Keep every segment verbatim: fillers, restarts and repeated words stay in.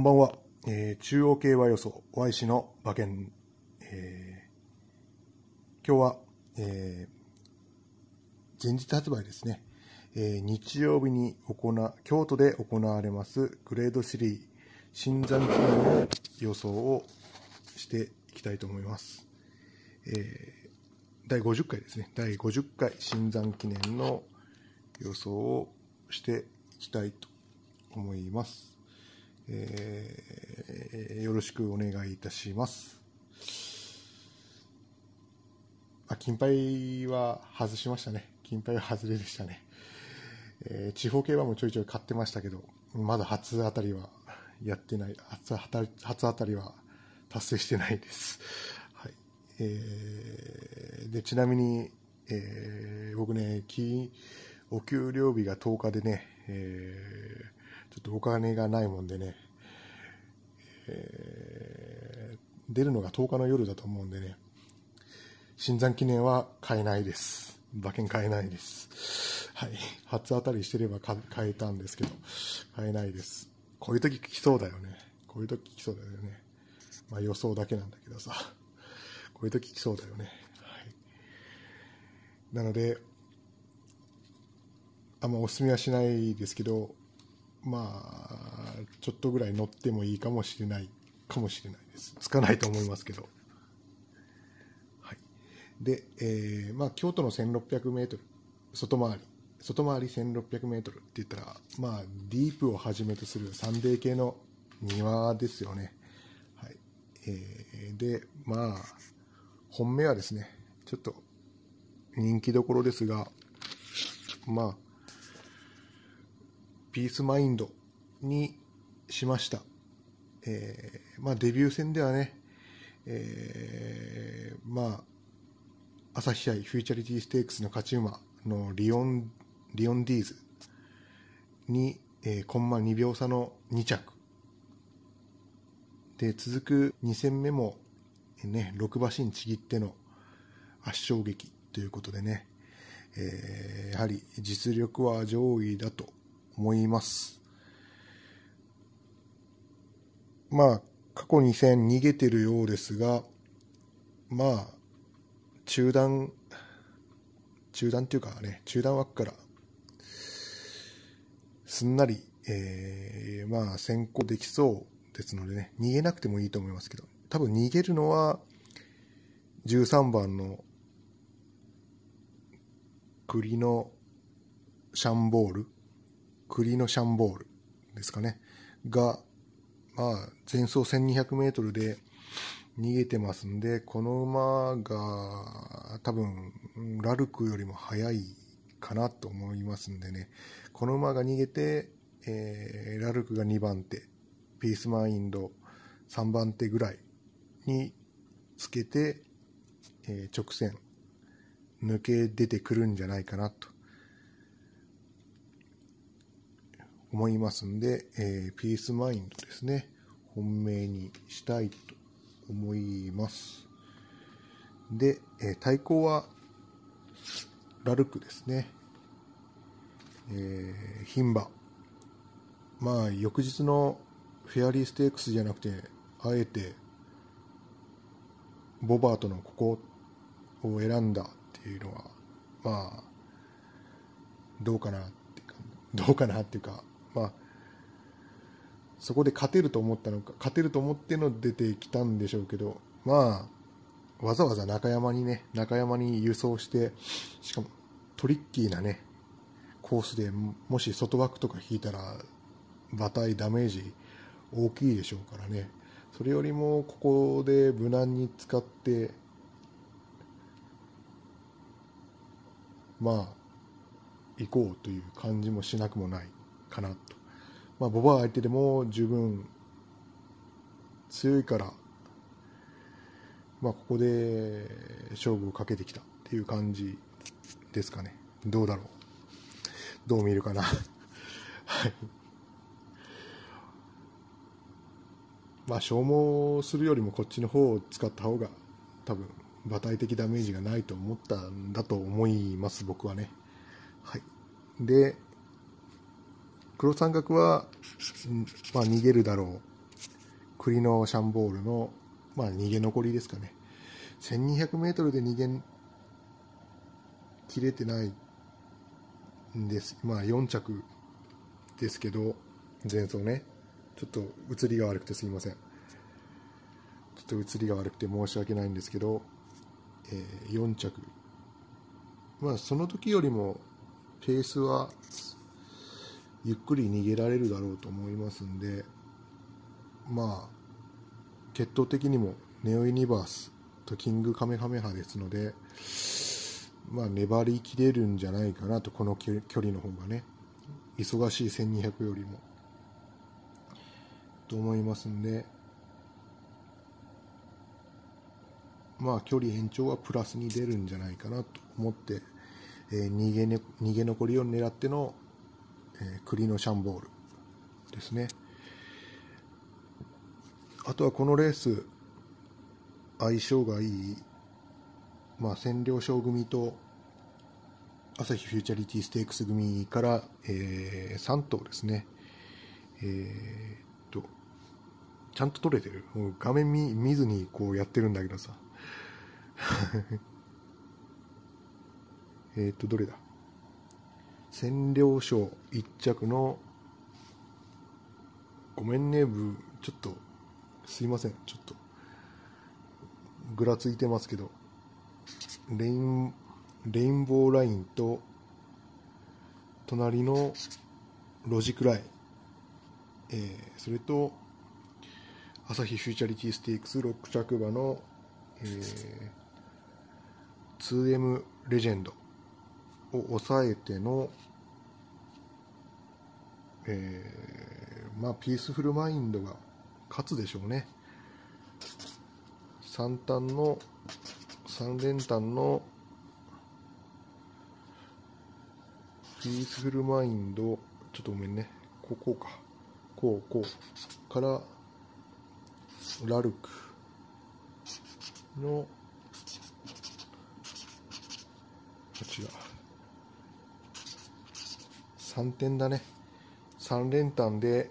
んばんは、えー、中央競馬予想 Y 氏の馬券、えー、今日は、えー、前日発売ですね、えー、日曜日に行な京都で行われますグレードスリー新山記念の予想をしていきたいと思います。えー、だいごじゅっかいですね。だいごじゅっかい新山記念の予想をしていきたいと思います。えー、よろしくお願いいたします。あ、金牌は外しましたね。金牌は外れでしたね。えー、地方競馬もちょいちょい買ってましたけど、まだ初当たりはやってない、初当たり、初当たりは達成してないです。はい。えー、で、ちなみに、えー、僕ね、お給料日がとおかでね、えーちょっとお金がないもんでね、えー、出るのがとおかの夜だと思うんでね、新山記念は買えないです。馬券買えないです。はい。初当たりしてれば買えたんですけど、買えないです。こういう時来そうだよね。こういう時来そうだよね。まあ予想だけなんだけどさ。こういう時来そうだよね。はい。なので、あんまお勧めはしないですけど、まあ、ちょっとぐらい乗ってもいいかもしれないかもしれないです。つかないと思いますけど。はい。で、えー、まあ、京都のせんろっぴゃくメートル、外回り、外回りせんろっぴゃくメートルって言ったら、まあ、ディープをはじめとするサンデー系の庭ですよね。はい。えー、で、まあ、本命はですね、ちょっと人気どころですが、まあ、ピースマインドにしました。えー、まあデビュー戦ではね、えー、まあ朝日杯フューチャリティステークスの勝ち馬のリオンリオンディーズに、えー、コンマにびょう差のに着で、続くに戦目もね、ろく馬身ちぎっての圧勝劇ということでね、えー、やはり実力は上位だと思います。まあ過去に戦逃げてるようですが、まあ中段中段っていうかね、中段枠からすんなり、えー、まあ先行できそうですのでね、逃げなくてもいいと思いますけど、多分逃げるのはじゅうさんばんの栗のシャンボール栗のシャンボールですかねが、まあ前走せんにひゃくメートルで逃げてますんで、この馬が多分ラルクよりも速いかなと思いますんでね、この馬が逃げて、えー、ラルクがにばんて、ピースマインドさんばんてぐらいにつけて、えー、直線抜け出てくるんじゃないかなと思いますんで、えー、ピースマインドですね、本命にしたいと思います。で、えー、対抗はラルクですね。えー、牝馬。まあ翌日のフェアリーステークスじゃなくて、あえてボバートのここを選んだっていうのは、まあどうかなっていうか、どうかなっていうか、まあそこで勝てると思ったのか、勝てると思っての出てきたんでしょうけど、まあわざわざ中山にね、中山に輸送して、しかもトリッキーなねコースで、もし外枠とか引いたら馬体ダメージ大きいでしょうからね。それよりもここで無難に使ってまあ行こうという感じもしなくもないかなと。まあボバー相手でも十分強いから、まあここで勝負をかけてきたっていう感じですかね。どうだろう、どう見るかなはい。まあ消耗するよりもこっちの方を使った方が多分馬体的ダメージがないと思ったんだと思います、僕はね。はい。で、黒三角は、まあ、逃げるだろ栗のシャンボールの、まあ、逃げ残りですかね。せんにひゃくメートルで逃げ切れてないんです。まあよん着ですけど、前走ね、ちょっと映りが悪くてすいません。ちょっと映りが悪くて申し訳ないんですけど、えー、よん着。まあその時よりもペースはゆっくり逃げられるだろうと思いますんで、まあ血統的にもネオユニバースとキングカメハメハですので、まあ粘りきれるんじゃないかなと、この距離の方がね、忙しいせんにひゃくよりもと思いますんで、まあ距離延長はプラスに出るんじゃないかなと思って、えー、逃げね、逃げ残りを狙っての、えー、栗のシャンボールですね。あとはこのレース相性がいい、まあ、千両賞組と朝日フューチャリティステークス組から、えー、さん頭ですね。えー、っとちゃんと撮れてる。もう画面 見, 見ずにこうやってるんだけどさえっとどれだ、千両賞いっ着の、ごめんねブちょっとすいません、ちょっとぐらついてますけど、レインレインボーラインと隣のロジクライン、えー、それと朝日フューチャリティステークスろく着馬の、えー、ツーエム レジェンドを抑えての、えー、まあピースフルマインドが勝つでしょうね。さん単のさん連単のピースフルマインド、ちょっとごめんね、こうこうか、こうこうからラルクの、違う、さんてんだね、さん連単で、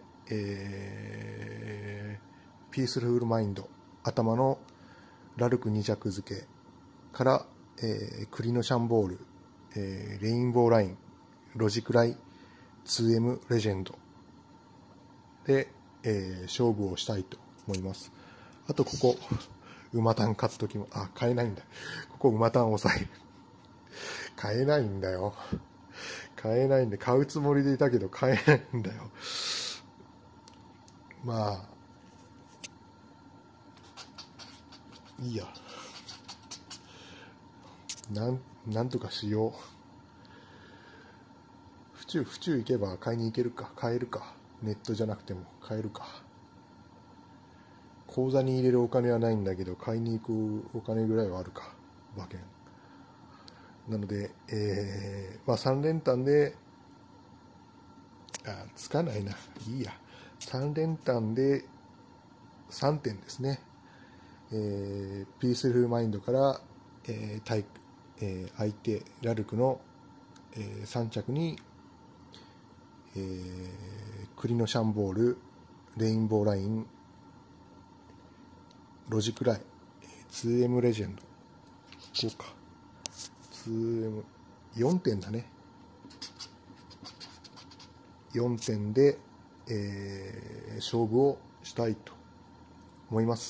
えー、ピースフルマインド頭のラルクに着付けから、えー、栗のシャンボール、えー、レインボーライン、ロジクライ ツーエム レジェンドで、えー、勝負をしたいと思います。あとここ馬単勝つ時も、あ、買えないんだ、ここ馬単抑える買えないんだよ買えないんで、買うつもりでいたけど買えないんだよ。まあいいや、なんなんとかしよう。府中府中行けば買いに行けるか、買えるか、ネットじゃなくても買えるか。口座に入れるお金はないんだけど、買いに行くお金ぐらいはあるか、馬券。なので、えー、まあさん連単で、あ、つかないな、いいや、さん連単でさんてんですね。えー、ピースフルマインドから、えー対えー、相手ラルクの、えー、さん着に、えー、栗のシャンボール、レインボーライン、ロジクライ ツーエム レジェンド、こうか ツーエムよん 点だね、よんてんで、えー、勝負をしたいと思います。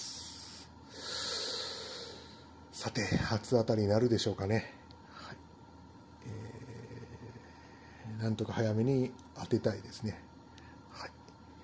さて初当たりになるでしょうかね。はい、えー、なんとか早めに当てたいですね。はい、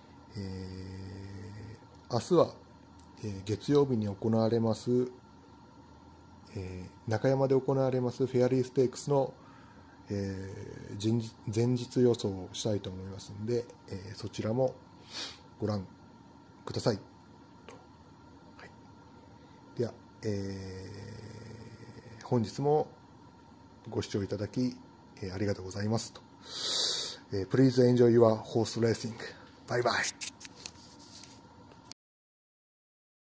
えー、明日は、えー、月曜日に行われます、えー、中山で行われますフェアリーステークスの、えー、前日、前日予想をしたいと思いますので、えー、そちらもご覧ください。はい、では、えー、本日もご視聴いただき、えー、ありがとうございますと。えー、Please enjoy your horse racing. Bye bye.